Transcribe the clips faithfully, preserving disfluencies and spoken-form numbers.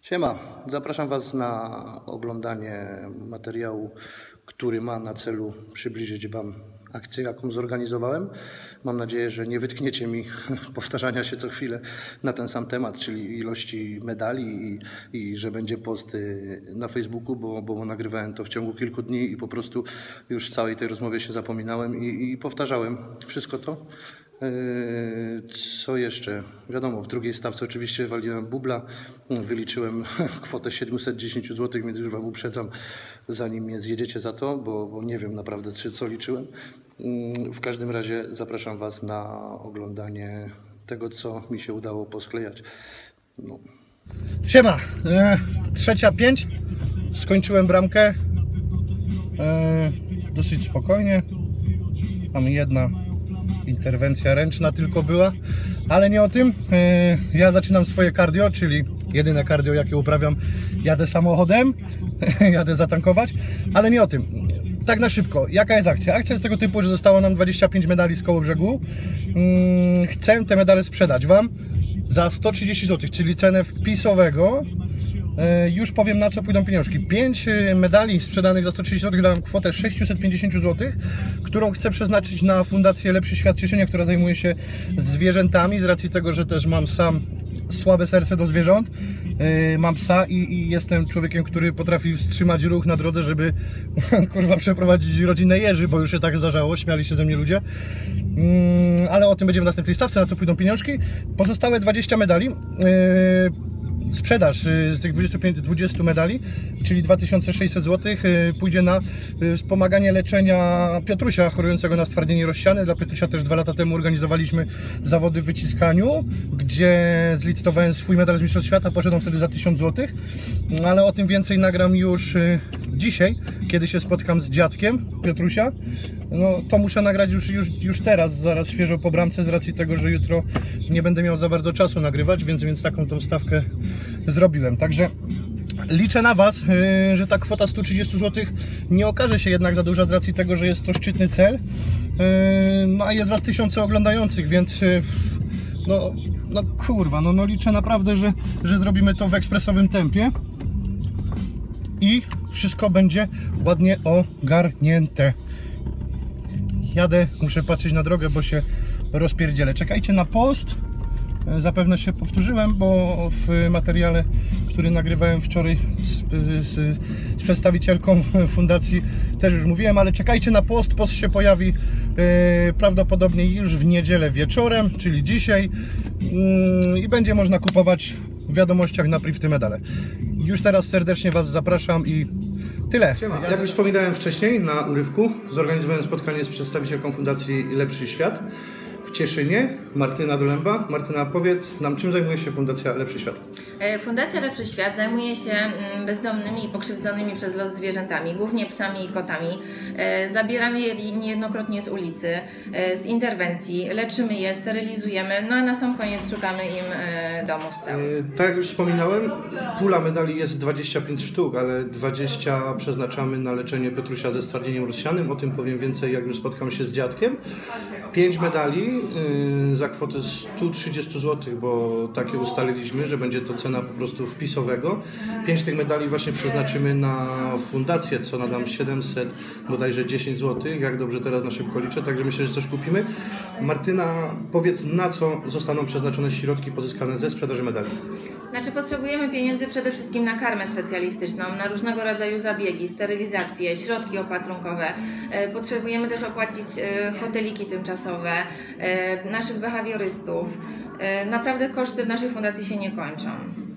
Siema, zapraszam Was na oglądanie materiału, który ma na celu przybliżyć Wam akcję, jaką zorganizowałem. Mam nadzieję, że nie wytkniecie mi powtarzania się co chwilę na ten sam temat, czyli ilości medali i, i że będzie post na Facebooku, bo, bo nagrywałem to w ciągu kilku dni i po prostu już w całej tej rozmowie się zapominałem i, i powtarzałem wszystko to. Co jeszcze? Wiadomo, w drugiej stawce oczywiście waliłem bubla, wyliczyłem kwotę siedemset dziesięć złotych, więc już Wam uprzedzam, zanim mnie zjedziecie za to, bo, bo nie wiem naprawdę, czy, co liczyłem. W każdym razie zapraszam Was na oglądanie tego, co mi się udało posklejać. No. Siema, e, trzecia pięć, skończyłem bramkę, e, dosyć spokojnie, tam jedna interwencja ręczna tylko była, ale nie o tym. Ja zaczynam swoje cardio, czyli jedyne cardio, jakie uprawiam. Jadę samochodem, jadę zatankować, ale nie o tym. Tak na szybko, jaka jest akcja? Akcja jest tego typu, że zostało nam dwadzieścia pięć medali z Kołobrzegu. Chcę te medale sprzedać Wam za sto trzydzieści złotych, czyli cenę wpisowego. Już powiem, na co pójdą pieniążki. pięć medali sprzedanych za sto trzydzieści złotych dałem kwotę sześćset pięćdziesiąt złotych, którą chcę przeznaczyć na Fundację Lepszy Świat Cieszynia, która zajmuje się zwierzętami, z racji tego, że też mam sam słabe serce do zwierząt. Mam psa i, i jestem człowiekiem, który potrafi wstrzymać ruch na drodze, żeby kurwa przeprowadzić rodzinę jeży, bo już się tak zdarzało, śmiali się ze mnie ludzie. Ale o tym będzie w następnej stawce, na co pójdą pieniążki. Pozostałe dwadzieścia medali. Sprzedaż z tych dwudziestu pięciu, dwudziestu medali, czyli dwa tysiące sześćset złotych, pójdzie na wspomaganie leczenia Piotrusia chorującego na stwardnienie rozsiane. Dla Piotrusia też dwa lata temu organizowaliśmy zawody w wyciskaniu, gdzie zlicytowałem swój medal z Mistrzostw Świata, poszedłem wtedy za tysiąc złotych, ale o tym więcej nagram już dzisiaj, kiedy się spotkam z dziadkiem Piotrusia. No to muszę nagrać już, już, już teraz, zaraz świeżo po bramce, z racji tego, że jutro nie będę miał za bardzo czasu nagrywać, więc, więc taką tą stawkę zrobiłem. Także liczę na Was, yy, że ta kwota sto trzydzieści złotych nie okaże się jednak za duża, z racji tego, że jest to szczytny cel. Yy, no a jest Was tysiące oglądających, więc yy, no, no kurwa, no, no liczę naprawdę, że, że zrobimy to w ekspresowym tempie i wszystko będzie ładnie ogarnięte. Jadę, muszę patrzeć na drogę, bo się rozpierdzielę. Czekajcie na post. Zapewne się powtórzyłem, bo w materiale, który nagrywałem wczoraj z, z, z przedstawicielką fundacji, też już mówiłem, ale czekajcie na post. Post się pojawi e, prawdopodobnie już w niedzielę wieczorem, czyli dzisiaj, yy, i będzie można kupować w wiadomościach na priv te medale. Już teraz serdecznie Was zapraszam i tyle. Siema. Jak już wspominałem wcześniej na urywku, zorganizowałem spotkanie z przedstawicielką Fundacji Lepszy Świat w Cieszynie, Martyna Dolemba. Martyna, powiedz nam, czym zajmuje się Fundacja Lepszy Świat? Fundacja Lepszy Świat zajmuje się bezdomnymi i pokrzywdzonymi przez los zwierzętami, głównie psami i kotami. Zabieramy je niejednokrotnie z ulicy, z interwencji, leczymy je, sterylizujemy, no a na sam koniec szukamy im domów stałych. Tak jak już wspominałem, pula medali jest dwadzieścia pięć sztuk, ale dwadzieścia przeznaczamy na leczenie Piotrusia ze stwardnieniem rozsianym. O tym powiem więcej, jak już spotkam się z dziadkiem. pięć medali yy, za kwotę sto trzydzieści złotych, bo takie ustaliliśmy, że będzie to cena po prostu wpisowego. pięć tych medali właśnie przeznaczymy na fundację, co nadam siedemset, bodajże dziesięć złotych, jak dobrze teraz na szybko liczę, także myślę, że coś kupimy. Martyna, powiedz, na co zostaną przeznaczone środki pozyskane ze sprzedaży medali? Znaczy, potrzebujemy pieniędzy przede wszystkim na karmę specjalistyczną, na różnego rodzaju zabiegi, sterylizację, środki opatrunkowe. Potrzebujemy też opłacić hoteliki tymczasowe, naszych behawiorystów. Naprawdę koszty w naszej fundacji się nie kończą.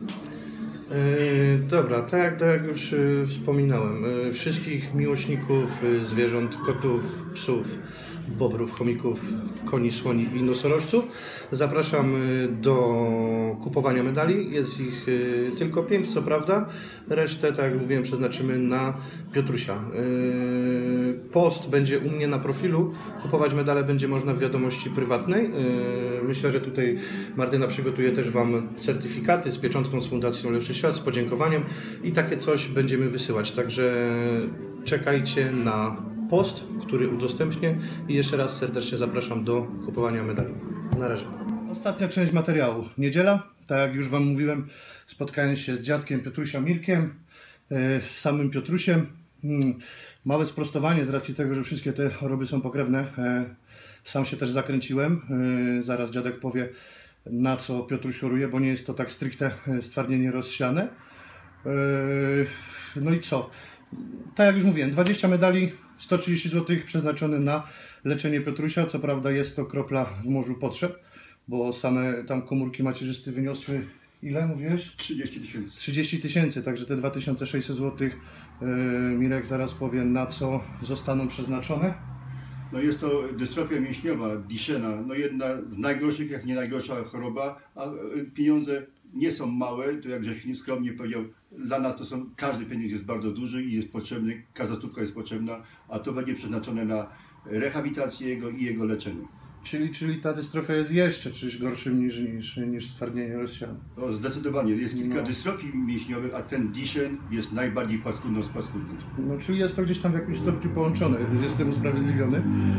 Yy, dobra, tak jak, tak jak już yy, wspominałem, yy, wszystkich miłośników yy, zwierząt, kotów, psów, bobrów, chomików, koni, słoni i nosorożców zapraszam yy, do kupowania medali. Jest ich yy, tylko pięć, co prawda. Resztę, tak jak mówiłem, przeznaczymy na Piotrusia. Yy, post będzie u mnie na profilu. Kupować medale będzie można w wiadomości prywatnej. Yy, myślę, że tutaj Martyna przygotuje też Wam certyfikaty z pieczątką z Fundacją Lepszy Świat, z podziękowaniem i takie coś będziemy wysyłać. Także czekajcie na post, który udostępnię i jeszcze raz serdecznie zapraszam do kupowania medali. Na razie. Ostatnia część materiału. Niedziela, tak jak już Wam mówiłem, spotkałem się z dziadkiem Piotrusia Mirkiem, z samym Piotrusiem. Małe sprostowanie z racji tego, że wszystkie te choroby są pokrewne. Sam się też zakręciłem. Zaraz dziadek powie, na co Piotruś choruje, bo nie jest to tak stricte stwardnienie rozsiane. No i co? Tak jak już mówiłem, dwadzieścia medali, sto trzydzieści złotych przeznaczone na leczenie Piotrusia. Co prawda jest to kropla w morzu potrzeb, bo same tam komórki macierzysty wyniosły, ile mówiłeś? trzydzieści tysięcy. trzydzieści tysięcy, także te dwa tysiące sześćset złotych yy, Mirek zaraz powie, na co zostaną przeznaczone. No jest to dystrofia mięśniowa, Duchenne, no jedna z najgorszych, jak nie najgorsza choroba, a pieniądze nie są małe, to jak żeś skromnie powiedział, dla nas to są, każdy pieniądz jest bardzo duży i jest potrzebny, każda stówka jest potrzebna, a to będzie przeznaczone na rehabilitację jego i jego leczenie. Czyli, czyli ta dystrofia jest jeszcze czymś gorszym niż, niż, niż stwardnienie rozsiane. No, zdecydowanie, jest kilka No. dystrofii mięśniowych, a ten Duchenne jest najbardziej paskudną z paskudnych. No, czyli jest to gdzieś tam w jakimś stopniu połączone, jestem usprawiedliwiony.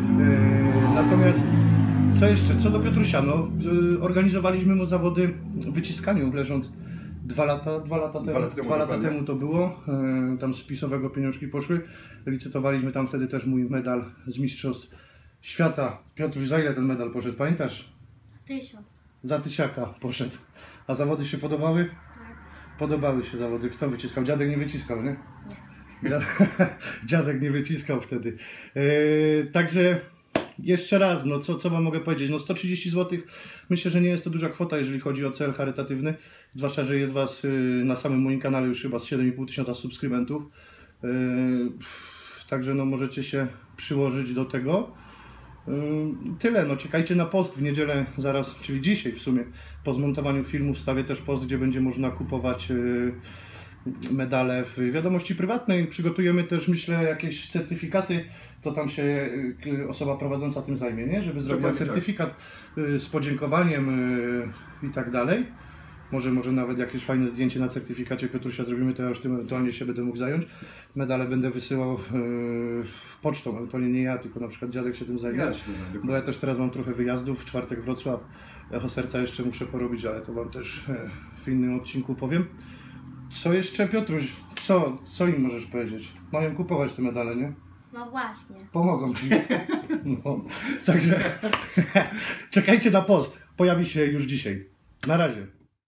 Yy, natomiast co jeszcze? Co do Piotrusia, no, yy, organizowaliśmy mu zawody w wyciskaniu, leżąc dwa lata, dwa lata temu, Dwa lata temu, dwa lata dokładnie. temu to było. Yy, tam z wpisowego pieniążki poszły. Licytowaliśmy tam wtedy też mój medal z Mistrzostw Świata. Piotruś, za ile ten medal poszedł, pamiętasz? Tysiąc. Za tysiaka poszedł. A zawody się podobały? Tak. Podobały się zawody. Kto wyciskał? Dziadek nie wyciskał, nie? Nie. Dziadek nie wyciskał wtedy. Yy, także jeszcze raz, no co, co Wam mogę powiedzieć? No sto trzydzieści złotych, myślę, że nie jest to duża kwota, jeżeli chodzi o cel charytatywny. Zwłaszcza, że jest Was yy, na samym moim kanale już chyba z siedem i pół tysiąca subskrybentów. Yy, także no możecie się przyłożyć do tego. Yy, Tyle, no czekajcie na post w niedzielę zaraz, czyli dzisiaj w sumie. Po zmontowaniu filmu wstawię też post, gdzie będzie można kupować yy, medale w wiadomości prywatnej. Przygotujemy też, myślę, jakieś certyfikaty, to tam się yy, osoba prowadząca tym zajmie, nie? Żeby zrobiła Dokładnie tak. certyfikat yy, z podziękowaniem yy, i tak dalej. Może, może nawet jakieś fajne zdjęcie na certyfikacie Piotrusia zrobimy, to ja już tym ewentualnie się będę mógł zająć. Medale będę wysyłał yy, pocztą, ewentualnie nie ja, tylko na przykład dziadek się tym zajmie. Jasne, Bo ja też teraz mam trochę wyjazdów, w czwartek Wrocław, Echo Serca jeszcze muszę porobić, ale to Wam też e, w innym odcinku powiem. Co jeszcze, Piotruś? Co, co im możesz powiedzieć? Mają kupować te medale, nie? No właśnie. Pomogą Ci. No, także czekajcie na post. Pojawi się już dzisiaj. Na razie.